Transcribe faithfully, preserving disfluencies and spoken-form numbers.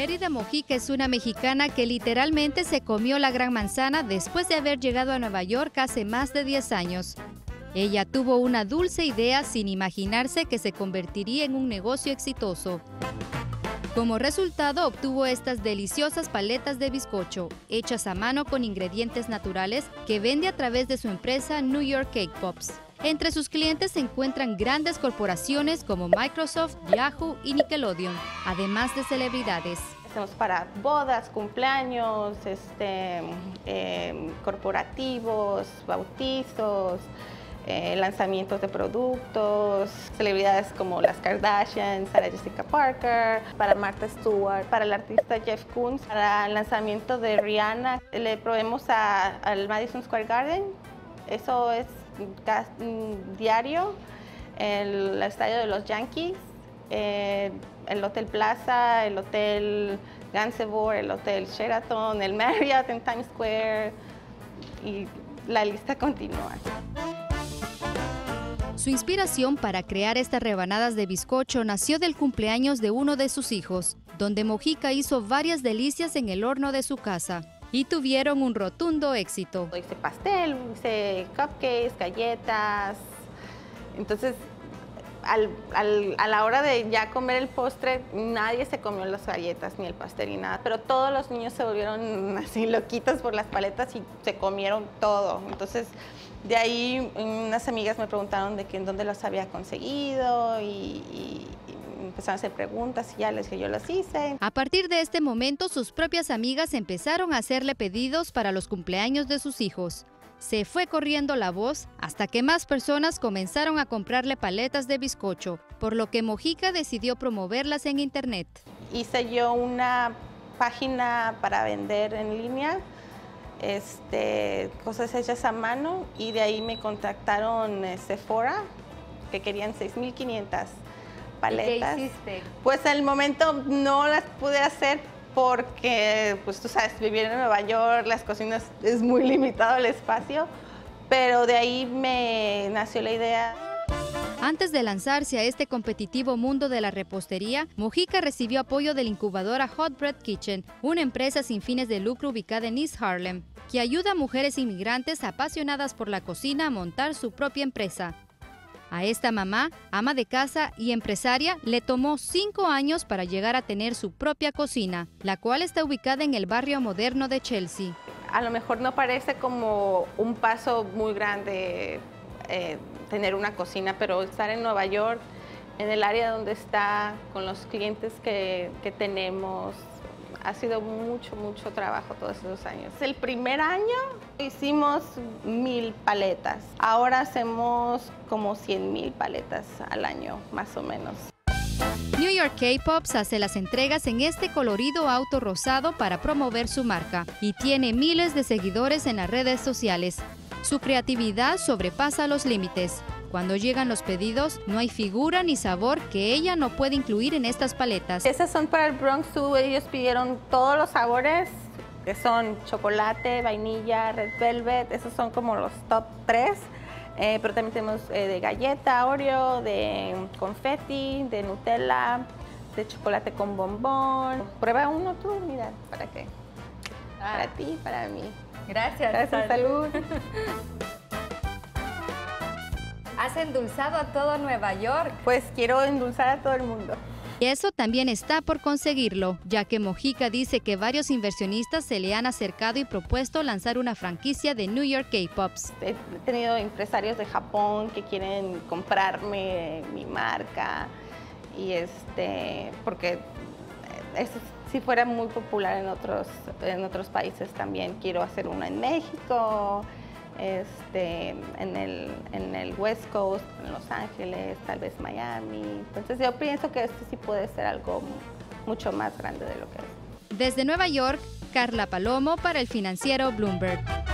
Mérida Mojica es una mexicana que literalmente se comió la gran manzana después de haber llegado a Nueva York hace más de diez años. Ella tuvo una dulce idea sin imaginarse que se convertiría en un negocio exitoso. Como resultado, obtuvo estas deliciosas paletas de bizcocho, hechas a mano con ingredientes naturales, que vende a través de su empresa New York Cake Pops. Entre sus clientes se encuentran grandes corporaciones como Microsoft, Yahoo y Nickelodeon, además de celebridades. Hacemos para bodas, cumpleaños, este, eh, corporativos, bautizos, eh, lanzamientos de productos, celebridades como las Kardashian, Sarah Jessica Parker, para Martha Stewart, para el artista Jeff Koons, para el lanzamiento de Rihanna. Le proveemos a, al Madison Square Garden, eso es diario, el estadio de los Yankees, eh, el Hotel Plaza, el Hotel Gansevoort, el Hotel Sheraton, el Marriott en Times Square, y la lista continúa. Su inspiración para crear estas rebanadas de bizcocho nació del cumpleaños de uno de sus hijos, donde Mojica hizo varias delicias en el horno de su casa. Y tuvieron un rotundo éxito. Hice pastel, hice cupcakes, galletas. Entonces, al, al, a la hora de ya comer el postre, nadie se comió las galletas ni el pastel ni nada. Pero todos los niños se volvieron así loquitos por las paletas y se comieron todo. Entonces, de ahí unas amigas me preguntaron de que en dónde los había conseguido y, y empezaron a hacer preguntas y ya les dije, yo las hice. A partir de este momento, sus propias amigas empezaron a hacerle pedidos para los cumpleaños de sus hijos. Se fue corriendo la voz hasta que más personas comenzaron a comprarle paletas de bizcocho, por lo que Mojica decidió promoverlas en internet. Hice yo una página para vender en línea, este, cosas hechas a mano, y de ahí me contactaron eh, Sephora, que querían seis mil quinientas paletas. ¿Qué hiciste? Pues al momento no las pude hacer porque, pues tú sabes, vivir en Nueva York, las cocinas, es muy limitado el espacio, pero de ahí me nació la idea. Antes de lanzarse a este competitivo mundo de la repostería, Mojica recibió apoyo de la incubadora Hot Bread Kitchen, una empresa sin fines de lucro ubicada en East Harlem, que ayuda a mujeres inmigrantes apasionadas por la cocina a montar su propia empresa. A esta mamá, ama de casa y empresaria, le tomó cinco años para llegar a tener su propia cocina, la cual está ubicada en el barrio moderno de Chelsea. A lo mejor no parece como un paso muy grande eh, tener una cocina, pero estar en Nueva York, en el área donde está, con los clientes que, que tenemos, ha sido mucho, mucho trabajo todos esos años. El primer año hicimos mil paletas. Ahora hacemos como cien mil paletas al año, más o menos. New York Cake Pops hace las entregas en este colorido auto rosado para promover su marca y tiene miles de seguidores en las redes sociales. Su creatividad sobrepasa los límites. Cuando llegan los pedidos, no hay figura ni sabor que ella no puede incluir en estas paletas. Esas son para el Bronx Zoo. Ellos pidieron todos los sabores, que son chocolate, vainilla, red velvet. Esos son como los top tres. Eh, pero también tenemos eh, de galleta, Oreo, de confeti, de Nutella, de chocolate con bombón. Prueba uno tú, mira, ¿para qué? Ah. Para ti, para mí. Gracias. Gracias, salud. ¿Has endulzado a todo Nueva York? Pues quiero endulzar a todo el mundo. Y eso también está por conseguirlo, ya que Mojica dice que varios inversionistas se le han acercado y propuesto lanzar una franquicia de New York Cake Pops. He tenido empresarios de Japón que quieren comprarme mi marca, y este, porque eso, si fuera muy popular en otros, en otros países también. Quiero hacer una en México, Este, en, el, en el West Coast, en Los Ángeles, tal vez Miami. Entonces yo pienso que esto sí puede ser algo mucho más grande de lo que es. Desde Nueva York, Carla Palomo para el financiero Bloomberg.